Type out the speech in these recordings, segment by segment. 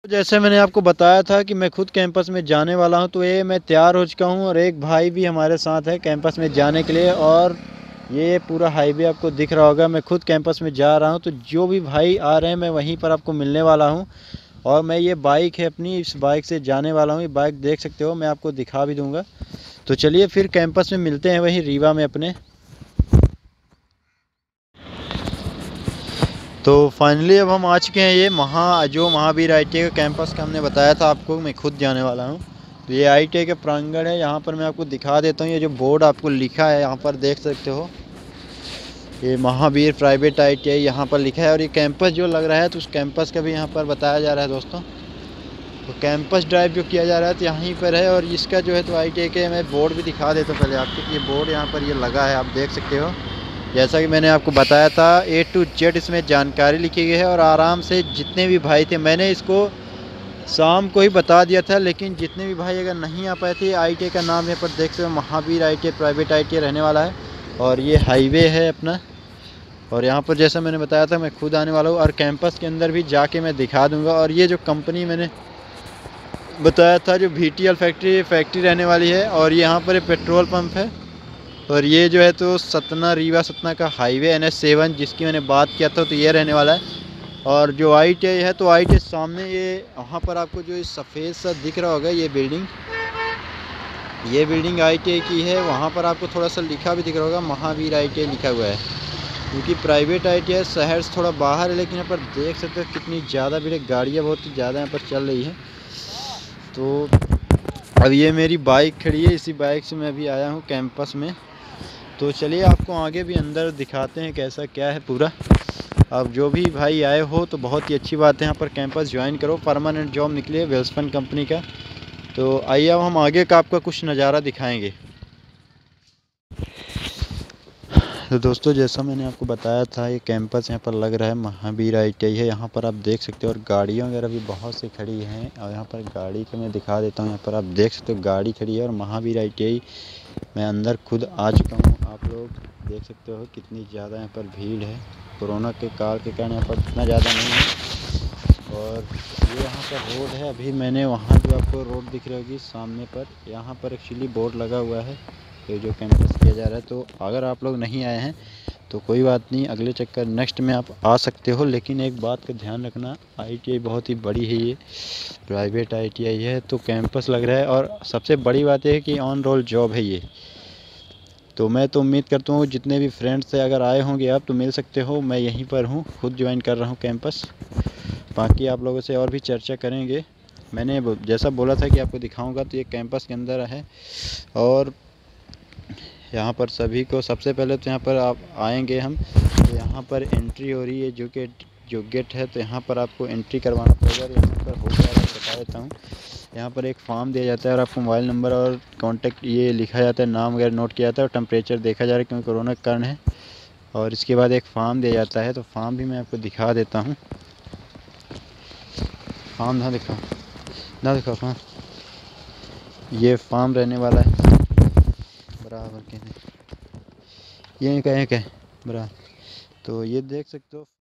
जैसे मैंने आपको बताया था कि मैं खुद कैंपस में जाने वाला हूं, तो ये मैं तैयार हो चुका हूं और एक भाई भी हमारे साथ है कैंपस में जाने के लिए। और ये पूरा हाईवे आपको दिख रहा होगा। मैं खुद कैंपस में जा रहा हूं, तो जो भी भाई आ रहे हैं मैं वहीं पर आपको मिलने वाला हूं। और मैं ये बाइक है अपनी, इस बाइक से जाने वाला हूं। ये बाइक देख सकते हो, मैं आपको दिखा भी दूंगा। तो चलिए फिर कैंपस में मिलते हैं वहीं रीवा में अपने। तो फाइनली अब हम आ चुके हैं ये जो महावीर ITI का कैंपस का हमने बताया था आपको, मैं खुद जाने वाला हूँ। तो ये ITI का प्रांगण है। यहाँ पर मैं आपको दिखा देता हूँ, ये जो बोर्ड आपको लिखा है यहाँ पर देख सकते हो, ये महावीर प्राइवेट ITI यहाँ पर लिखा है। और ये कैंपस जो लग रहा है तो उस कैंपस का भी यहाँ पर बताया जा रहा है दोस्तों। तो कैंपस ड्राइव जो किया जा रहा है तो यहीं पर है। और इसका जो है तो ITI के मैं बोर्ड भी दिखा देता हूँ पहले आपको। ये बोर्ड यहाँ पर ये लगा है, आप देख सकते हो। जैसा कि मैंने आपको बताया था A to Z इसमें जानकारी लिखी गई है। और आराम से जितने भी भाई थे, मैंने इसको शाम को ही बता दिया था, लेकिन जितने भी भाई अगर नहीं आ पाए थे, ITI का नाम यहाँ पर देख सकते हो, महावीर ITI प्राइवेट ITI रहने वाला है। और ये हाईवे है अपना। और यहाँ पर जैसा मैंने बताया था मैं खुद आने वाला हूँ, और कैंपस के अंदर भी जाके मैं दिखा दूँगा। और ये जो कंपनी मैंने बताया था, जो VTL फैक्ट्री रहने वाली है। और यहाँ पर पेट्रोल पंप है। और ये जो है तो सतना, रीवा सतना का हाईवे NH7 जिसकी मैंने बात किया था, तो ये रहने वाला है। और जो ITI है तो ITI सामने ये वहाँ पर आपको जो सफ़ेद सा दिख रहा होगा, ये बिल्डिंग ITI की है। वहाँ पर आपको थोड़ा सा लिखा भी दिख रहा होगा, महावीर ITI लिखा हुआ है। क्योंकि प्राइवेट ITI शहर से थोड़ा बाहर है, लेकिन यहाँ पर देख सकते हो कितनी ज़्यादा भीड़ है, गाड़ियाँ बहुत ज़्यादा यहाँ पर चल रही है। तो अब ये मेरी बाइक खड़ी है, इसी बाइक से मैं अभी आया हूँ कैंपस में। तो चलिए आपको आगे भी अंदर दिखाते हैं कैसा क्या है पूरा। अब जो भी भाई आए हो तो बहुत ही अच्छी बात है, यहाँ पर कैंपस ज्वाइन करो, परमानेंट जॉब निकली है वेल्सपन कंपनी का। तो आइए अब हम आगे का आपका कुछ नज़ारा दिखाएंगे। तो दोस्तों जैसा मैंने आपको बताया था, ये कैंपस यहाँ पर लग रहा है महावीर ITI है। यहाँ पर आप देख सकते हो, और गाड़ियाँ वगैरह भी बहुत सी खड़ी हैं। और यहाँ पर गाड़ी का मैं दिखा देता हूँ, यहाँ पर आप देख सकते हो गाड़ी खड़ी है। और महावीर ITI मैं अंदर खुद आ चुका हूँ। आप लोग देख सकते हो कितनी ज़्यादा यहाँ पर भीड़ है। कोरोना के काल के कारण यहाँ पर इतना ज़्यादा नहीं है। और ये यहाँ पर रोड है। अभी मैंने वहाँ जो आपको रोड दिख रही होगी सामने पर, यहाँ पर एक्चुअली बोर्ड लगा हुआ है ये जो कैंपस किया जा रहा है। तो अगर आप लोग नहीं आए हैं तो कोई बात नहीं, अगले चक्कर नेक्स्ट में आप आ सकते हो। लेकिन एक बात का ध्यान रखना, ITI बहुत ही बड़ी है, ये प्राइवेट ITI है। तो कैंपस लग रहा है, और सबसे बड़ी बात है कि ऑन रोल जॉब है ये। तो मैं तो उम्मीद करता हूँ जितने भी फ्रेंड्स से अगर आए होंगे आप तो मिल सकते हो। मैं यहीं पर हूँ, खुद ज्वाइन कर रहा हूँ कैंपस। बाकी आप लोगों से और भी चर्चा करेंगे। मैंने जैसा बोला था कि आपको दिखाऊंगा, तो ये कैंपस के अंदर है। और यहाँ पर सभी को सबसे पहले तो यहाँ पर आप आएंगे हम, तो यहाँ पर एंट्री हो रही है जो गेट है, तो यहाँ पर आपको एंट्री करवाना पड़ेगा। यहाँ पर हो गया, बता देता हूँ। यहाँ पर एक फॉर्म दिया जाता है, और आपको मोबाइल नंबर और कॉन्टैक्ट ये लिखा जाता है, नाम वगैरह नोट किया जाता है, और टेम्परेचर देखा जा रहा है क्योंकि कोरोना के कारण है। और इसके बाद एक फॉर्म दिया जाता है, तो फॉर्म भी मैं आपको दिखा देता हूँ। फॉर्म ना दिखा फॉर्म, ये फॉर्म रहने वाला है बराबर के ये कहें बराबर। तो ये देख सकते हो।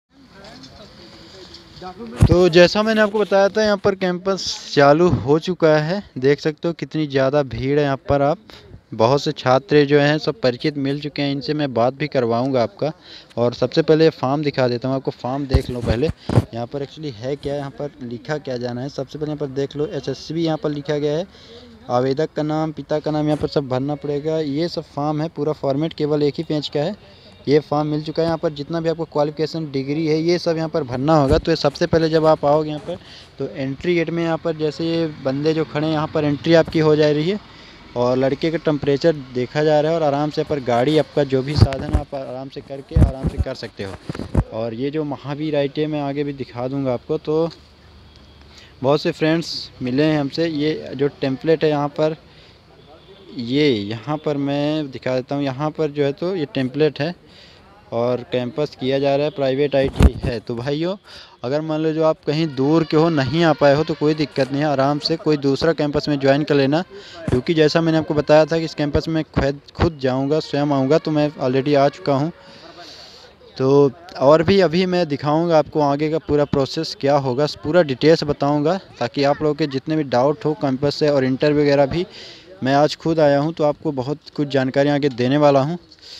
तो जैसा मैंने आपको बताया था, यहाँ पर कैंपस चालू हो चुका है। देख सकते हो कितनी ज़्यादा भीड़ है यहाँ पर। आप बहुत से छात्र जो हैं सब परिचित मिल चुके हैं, इनसे मैं बात भी करवाऊंगा आपका। और सबसे पहले फॉर्म दिखा देता हूँ आपको, फॉर्म देख लो पहले। यहाँ पर एक्चुअली है क्या, यहाँ पर लिखा क्या जाना है, सबसे पहले यहाँ पर देख लो। SSB यहाँ पर लिखा गया है, आवेदक का नाम, पिता का नाम यहाँ पर सब भरना पड़ेगा। ये सब फॉर्म है, पूरा फॉर्मेट केवल एक ही पेज का है। ये फॉर्म मिल चुका है। यहाँ पर जितना भी आपको क्वालिफिकेशन डिग्री है ये सब यहाँ पर भरना होगा। तो सबसे पहले जब आप आओगे यहाँ पर, तो एंट्री गेट में यहाँ पर जैसे ये बंदे जो खड़े हैं, यहाँ पर एंट्री आपकी हो जा रही है। और लड़के का टेम्परेचर देखा जा रहा है, और आराम से पर गाड़ी आपका जो भी साधन आप आराम से करके आराम से कर सकते हो। और ये जो महावीर ITI में आगे भी दिखा दूँगा आपको। तो बहुत से फ्रेंड्स मिले हैं हमसे। ये जो टेम्पलेट है यहाँ पर, यहाँ पर मैं दिखा देता हूँ। यहाँ पर जो है तो ये टेम्पलेट है, और कैंपस किया जा रहा है, प्राइवेट ITI है। तो भाइयों, अगर मान लो जो आप कहीं दूर के हो, नहीं आ पाए हो, तो कोई दिक्कत नहीं है, आराम से कोई दूसरा कैंपस में ज्वाइन कर लेना। क्योंकि जैसा मैंने आपको बताया था कि इस कैंपस में खुद जाऊंगा, स्वयं आऊँगा, तो मैं ऑलरेडी आ चुका हूँ। तो और भी अभी मैं दिखाऊंगा आपको आगे का पूरा प्रोसेस क्या होगा, पूरा डिटेल्स बताऊंगा, ताकि आप लोगों के जितने भी डाउट हो कैंपस से और इंटरव्यू वगैरह भी, मैं आज खुद आया हूं तो आपको बहुत कुछ जानकारी आगे देने वाला हूं।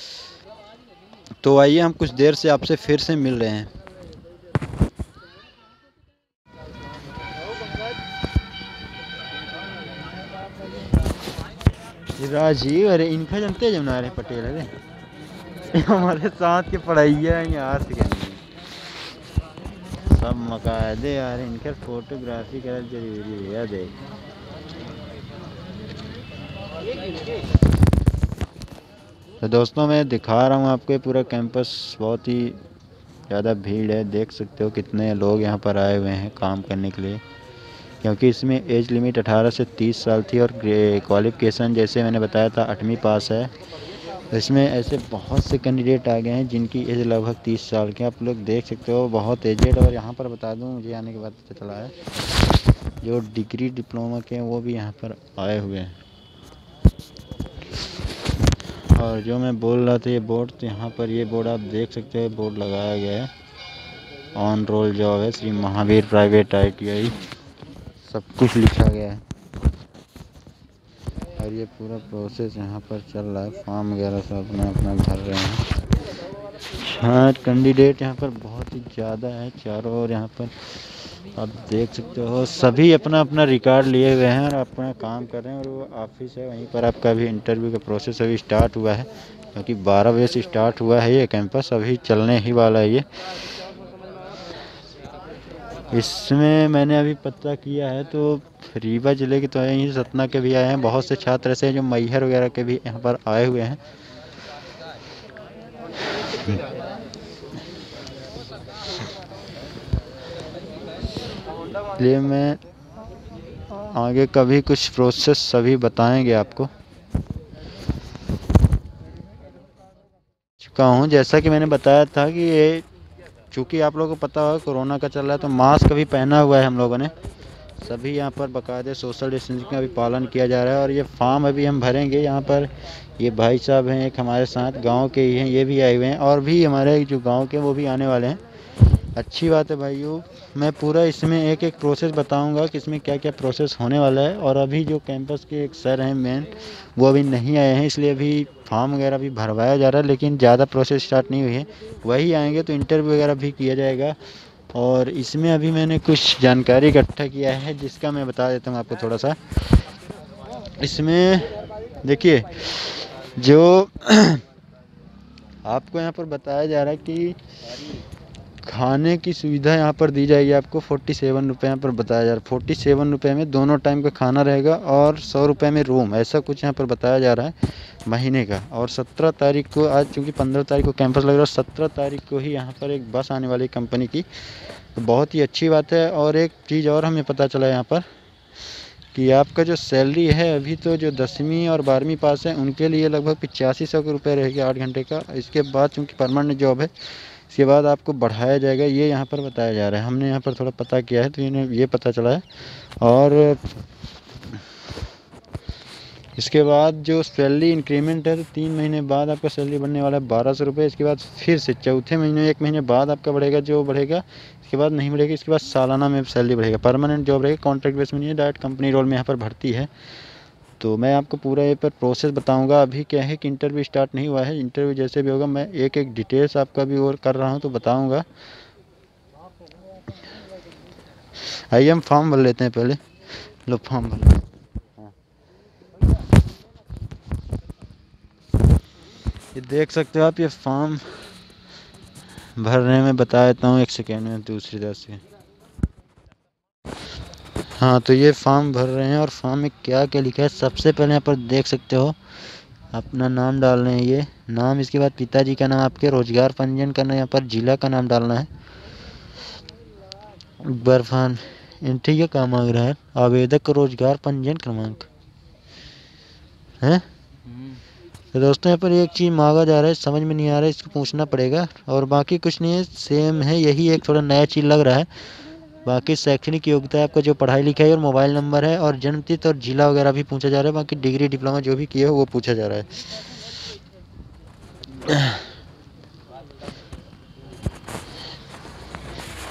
तो आइए हम कुछ देर से आपसे फिर से मिल रहे हैं। राजीव, अरे इनका जानते हैं जमुना पटेल, अरे हमारे साथ के पढ़ाइया हैं यार सेकेंडरी, सब मकायदे यार, इनके फोटोग्राफी कर जरूरी है। देख तो दोस्तों मैं दिखा रहा हूँ आपको पूरा कैंपस, बहुत ही ज़्यादा भीड़ है, देख सकते हो कितने लोग यहाँ पर आए हुए हैं काम करने के लिए, क्योंकि इसमें एज लिमिट 18 से 30 साल थी और क्वालिफ़िकेशन जैसे मैंने बताया था 8वीं पास है। इसमें ऐसे बहुत से कैंडिडेट आ गए हैं जिनकी एज लगभग 30 साल के, आप लोग देख सकते हो बहुत एजेड। और यहाँ पर बता दूँ, मुझे आने के बाद पता चला है जो डिग्री डिप्लोमा के हैं वो भी यहाँ पर आए हुए हैं। और जो मैं बोल रहा था ये बोर्ड, तो यहाँ पर ये बोर्ड आप देख सकते हो, बोर्ड लगाया गया है, ऑन रोल जॉब है, श्री महावीर प्राइवेट ITI, सब कुछ लिखा गया है। और ये पूरा प्रोसेस यहाँ पर चल रहा है, फॉर्म वगैरह सब अपना अपना भर रहे हैं। हाँ, कैंडिडेट यहाँ पर बहुत ही ज़्यादा है चारों ओर, यहाँ पर आप देख सकते हो सभी अपना अपना रिकॉर्ड लिए हुए हैं और अपना काम कर रहे हैं। और वो ऑफिस है, वहीं पर आपका भी इंटरव्यू का प्रोसेस अभी स्टार्ट हुआ है, क्योंकि 12 बजे से स्टार्ट हुआ है ये कैंपस, अभी चलने ही वाला है ये। इसमें मैंने अभी पता किया है तो रीवा ज़िले के तो है ही, सतना के भी आए हैं, बहुत से छात्र ऐसे हैं जो मैहर वगैरह के भी यहाँ पर आए हुए हैं। इसलिए मैं आगे कभी कुछ प्रोसेस सभी बताएंगे आपको। चुका हूँ, जैसा कि मैंने बताया था कि ये चूँकि आप लोगों को पता हो कोरोना का चल रहा है, तो मास्क भी पहना हुआ है हम लोगों ने सभी, यहाँ पर बाकायदे सोशल डिस्टेंसिंग का भी पालन किया जा रहा है। और ये फॉर्म अभी हम भरेंगे, यहाँ पर ये भाई साहब हैं एक हमारे साथ गांव के ही हैं, ये भी आए हुए हैं, और भी हमारे जो गांव के वो भी आने वाले हैं। अच्छी बात है भाइयों, मैं पूरा इसमें एक एक प्रोसेस बताऊंगा कि इसमें क्या क्या प्रोसेस होने वाला है। और अभी जो कैंपस के एक सर हैं मेन, वो अभी नहीं आए हैं, इसलिए अभी फॉर्म वगैरह भी भरवाया जा रहा है, लेकिन ज़्यादा प्रोसेस स्टार्ट नहीं हुई है। वही आएंगे तो इंटरव्यू वगैरह भी किया जाएगा। और इसमें अभी मैंने कुछ जानकारी इकट्ठा किया है, जिसका मैं बता देता हूँ आपको थोड़ा सा। इसमें देखिए, जो आपको यहाँ पर बताया जा रहा है कि खाने की सुविधा यहाँ पर दी जाएगी आपको, 47 रुपये यहाँ पर बताया जा रहा है। 47 रुपये में दोनों टाइम का खाना रहेगा और 100 रुपये में रूम, ऐसा कुछ यहाँ पर बताया जा रहा है महीने का। और 17 तारीख को, आज चूँकि 15 तारीख को कैंपस लग रहा है, 17 तारीख को ही यहाँ पर एक बस आने वाली कंपनी की, तो बहुत ही अच्छी बात है। और एक चीज़ और हमें पता चला यहाँ पर कि आपका जो सैलरी है अभी, तो जो 10वीं और 12वीं पास है उनके लिए लगभग 8500 रुपये रहेगी 8 घंटे का। इसके बाद चूँकि परमानेंट जॉब है, इसके बाद आपको बढ़ाया जाएगा, ये यहाँ पर बताया जा रहा है। हमने यहाँ पर थोड़ा पता किया है तो इन्हें ये पता चला है। और इसके बाद जो सैलरी इंक्रीमेंट है, तो 3 महीने बाद आपका सैलरी बढ़ने वाला है 1200 रुपये। इसके बाद फिर से चौथे महीने 1 महीने बाद आपका बढ़ेगा, जो बढ़ेगा, इसके बाद नहीं बढ़ेगा। इसके बाद सालाना में सैलरी बढ़ेगा। परमानेंट जॉब रहेगा, कॉन्ट्रैक्ट बेस में नहीं है, डायरेक्ट कंपनी रोल में यहाँ पर भर्ती है। तो मैं आपको पूरा ये पर प्रोसेस बताऊंगा। अभी क्या है कि इंटरव्यू स्टार्ट नहीं हुआ है, इंटरव्यू जैसे भी होगा मैं एक एक डिटेल्स आपका भी और कर रहा हूँ तो बताऊंगा। आइए हम फॉर्म भर लेते हैं पहले। लो फॉर्म भर। ये देख सकते हो आप, ये फॉर्म भरने में बता देता हूँ, 1 सेकेंड में, दूसरी तरफ से। हाँ, तो ये फॉर्म भर रहे हैं और फॉर्म में क्या क्या लिखा है, सबसे पहले यहाँ पर देख सकते हो अपना नाम डाल रहे हैं, ये नाम। इसके बाद पिताजी का नाम, आपके रोजगार पंजीयन करना, यहाँ पर जिला का नाम डालना है। बर्फान एंट्री का काम मांग रहा है, आवेदक का रोजगार पंजीयन क्रमांक है। तो दोस्तों यहाँ पर एक चीज़ मांगा जा रहा है, समझ में नहीं आ रहा है, इसको पूछना पड़ेगा। और बाकी कुछ नहीं है, सेम है, यही एक थोड़ा नया चीज़ लग रहा है। बाकी शैक्षणिक योग्यता है आपका, जो पढ़ाई लिखाई और मोबाइल नंबर है, और जन्मतिथि और जिला वगैरह भी पूछा जा रहा है। बाकी डिग्री डिप्लोमा जो भी किए हो वो पूछा जा रहा है।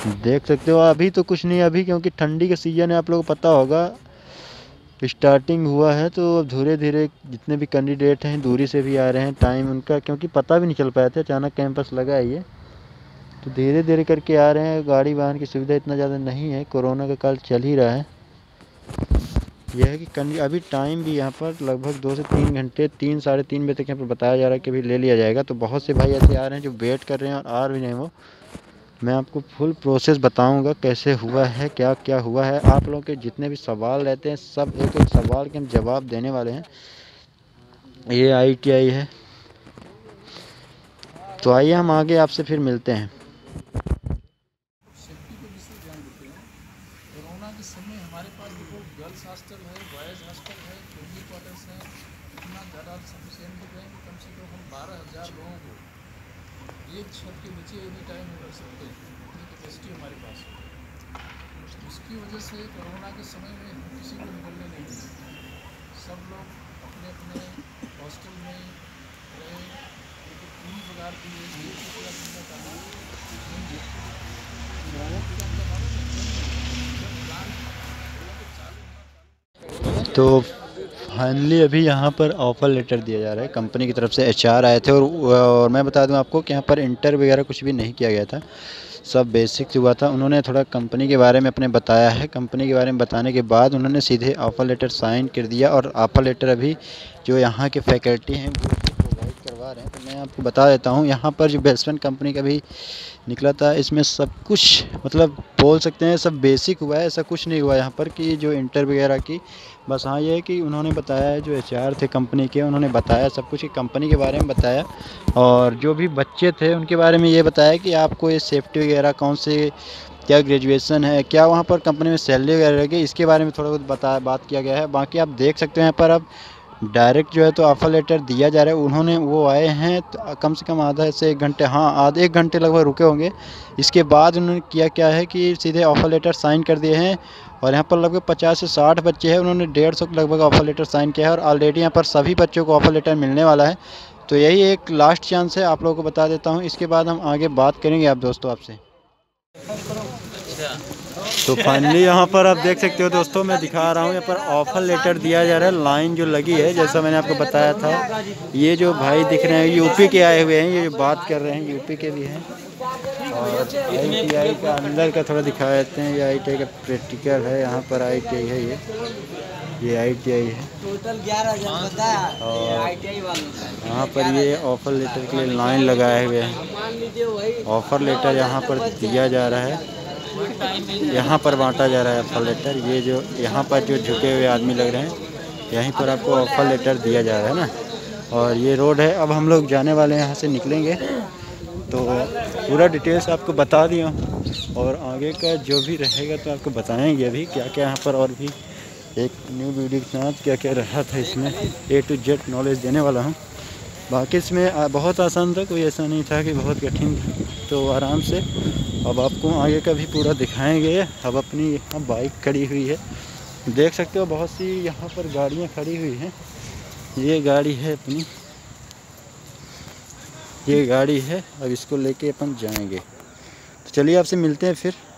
देख सकते हो अभी तो कुछ नहीं, अभी क्योंकि ठंडी का सीज़न है, आप लोगों को पता होगा स्टार्टिंग हुआ है, तो अब धीरे धीरे जितने भी कैंडिडेट हैं दूरी से भी आ रहे हैं। टाइम उनका क्योंकि पता भी नहीं चल पाया था, अचानक कैंपस लगा है ये, तो धीरे धीरे करके आ रहे हैं। गाड़ी वाहन की सुविधा इतना ज़्यादा नहीं है, कोरोना का काल चल ही रहा है। यह है कि अभी टाइम भी यहाँ पर लगभग 2 से 3 घंटे, 3 साढ़े 3 बजे तक यहाँ पर बताया जा रहा है कि अभी ले लिया जाएगा। तो बहुत से भाई ऐसे आ रहे हैं जो वेट कर रहे हैं और आ भी नहीं। वो मैं आपको फुल प्रोसेस बताऊंगा कैसे हुआ है, क्या क्या हुआ है। आप लोगों के जितने भी सवाल रहते हैं सब एक एक सवाल के हम जवाब देने वाले हैं। ये ITI है, तो आइए हम आगे आपसे फिर मिलते हैं। सेफ्टी पे विशेष ध्यान देते हैं। कोरोना के समय हमारे पास देखो गर्ल्स हॉस्टल है, बॉयज़ हॉस्टल है, फैमिली क्वार्टर्स है। इतना ज़्यादा सफिशिएंट है कि कम से कम हम 12,000 लोगों को एक छत के नीचे एनी टाइम में रख सकते हैं, इतनी कैपेसिटी हमारे पास है। उसकी वजह से कोरोना के समय में हम किसी को निकलने नहीं देते, सब लोग अपने अपने हॉस्टल में रहे। पूरी प्रकार की तो फाइनली अभी यहाँ पर ऑफ़र लेटर दिया जा रहा है, कंपनी की तरफ से HR आए थे। और मैं बता दूँ आपको कि यहाँ पर इंटर वगैरह कुछ भी नहीं किया गया था, सब बेसिक हुआ था। उन्होंने थोड़ा कंपनी के बारे में अपने बताया है, कंपनी के बारे में बताने के बाद उन्होंने सीधे ऑफ़र लेटर साइन कर दिया। और ऑफ़र लेटर अभी जो यहाँ के फैकल्टी हैं वो प्रोवाइड करवा रहे हैं। तो मैं आपको बता देता हूँ, यहाँ पर जो बेल्समैन कंपनी का भी निकला था, इसमें सब कुछ मतलब बोल सकते हैं सब बेसिक हुआ है। ऐसा कुछ नहीं हुआ यहाँ पर कि जो इंटर वगैरह की, बस हाँ ये है कि उन्होंने बताया है, जो HR थे कंपनी के उन्होंने बताया सब कुछ, कंपनी के बारे में बताया। और जो भी बच्चे थे उनके बारे में ये बताया कि आपको ये सेफ्टी वगैरह कौन से, क्या ग्रेजुएशन है, क्या वहाँ पर कंपनी में सैलरी वगैरह रहेगी, इसके बारे में थोड़ा बहुत बात किया गया है। बाकी आप देख सकते हैं यहाँ पर अब डायरेक्ट जो है तो ऑफ़र लेटर दिया जा रहा है। उन्होंने वो आए हैं तो कम से कम आधा से 1 घंटे, हाँ आधे 1 घंटे लगभग रुके होंगे। इसके बाद उन्होंने किया क्या है कि सीधे ऑफ़र लेटर साइन कर दिए हैं। और यहाँ पर लगभग 50 से 60 बच्चे हैं, उन्होंने 150 के लगभग ऑफ़र लेटर साइन किया है। और ऑलरेडी यहाँ पर सभी बच्चों को ऑफ़र लेटर मिलने वाला है। तो यही एक लास्ट चांस है, आप लोगों को बता देता हूँ। इसके बाद हम आगे बात करेंगे आप दोस्तों आपसे। तो फाइनली यहाँ पर आप देख सकते हो दोस्तों, मैं दिखा रहा हूँ यहाँ पर ऑफ़र लेटर दिया जा रहा है। लाइन जो लगी है जैसा मैंने आपको बताया था, ये जो भाई दिख रहे हैं यूपी के आए हुए हैं, ये बात कर रहे हैं यूपी के भी हैं। और ITI का अंदर का थोड़ा दिखा देते हैं, ये ITI का प्रैक्टिकल है। यहाँ पर ITI है, ये ITI है। टोटल 11,000 बताया ITI वालों का। यहाँ पर ये ऑफ़र लेटर के लिए लाइन लगाए हुए हैं। ऑफ़र लेटर यहाँ पर दिया जा रहा है, यहाँ पर बांटा जा रहा है ऑफ़र लेटर। ये जो यहाँ पर जो झुके हुए आदमी लग रहे हैं, यहीं पर आपको ऑफ़र लेटर दिया जा रहा है ना। और ये रोड है, अब हम लोग जाने वाले हैं, यहाँ से निकलेंगे। तो पूरा डिटेल्स आपको बता दिया हूँ, और आगे का जो भी रहेगा तो आपको बताएंगे अभी क्या क्या यहाँ पर। और भी एक न्यू वीडियो के साथ क्या क्या रहा था इसमें, A to Z नॉलेज देने वाला हूँ। बाकी इसमें बहुत आसान था, कोई ऐसा नहीं था कि बहुत कठिन था, तो आराम से अब आपको आगे का भी पूरा दिखाएंगे। अब अपनी यहाँ बाइक खड़ी हुई है, देख सकते हो बहुत सी यहाँ पर गाड़ियाँ खड़ी हुई हैं। ये गाड़ी है अपनी, ये गाड़ी है, अब इसको लेके अपन जाएंगे। तो चलिए आपसे मिलते हैं फिर।